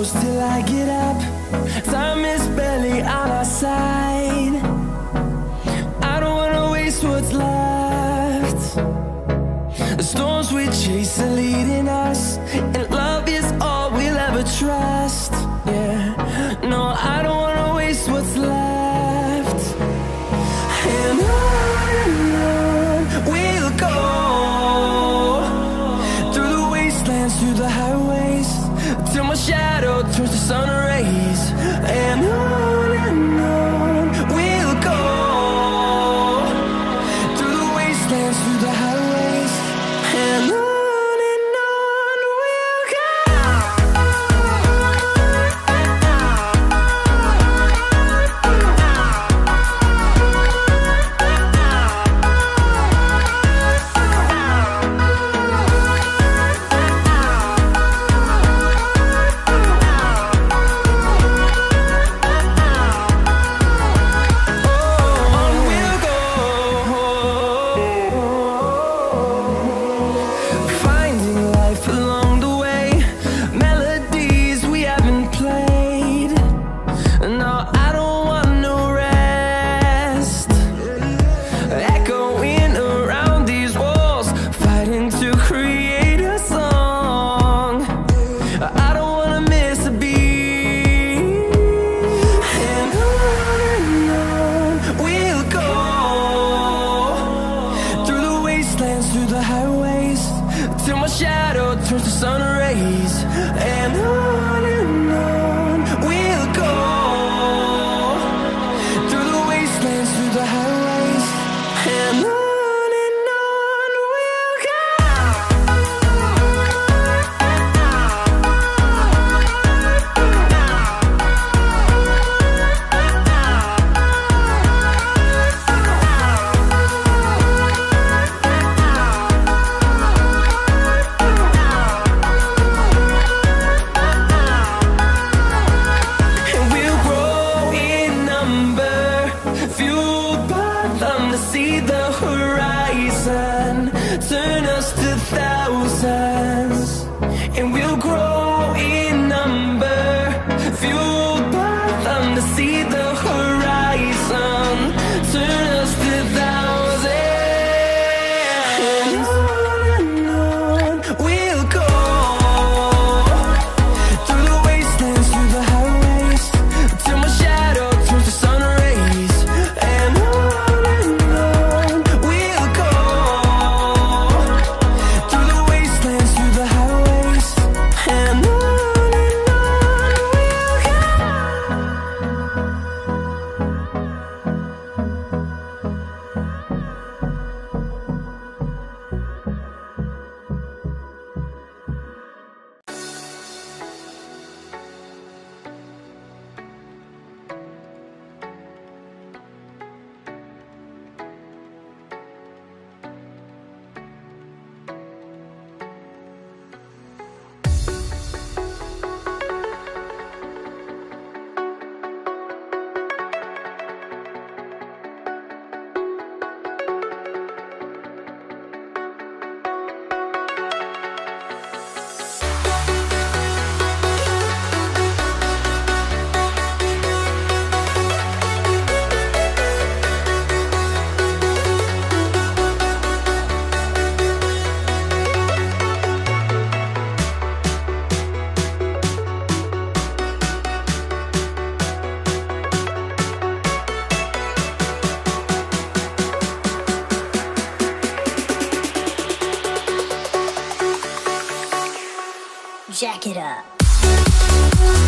close till I get up. Time is barely on our side. I don't wanna waste what's left. The storms we chase are leading us, and love is all we'll ever trust. Yeah, no, I don't wanna waste what's left. And on we'll go, through the wastelands, through the highways, till my shadow turns to sun rays. And on we'll go, through the wastelands, through the highways, and on we'll go. Through the highways, till my shadow turns to sun rays. And on we'll go, through the wastelands, through the highways, and on we'll go. See the horizon turn us to thousands, and we'll grow in number, fueled by them. To see the horizon turn us to thousands, and on we'll go, through the wastelands, through the highways, till my shadow turns to sun rays. And jack it up.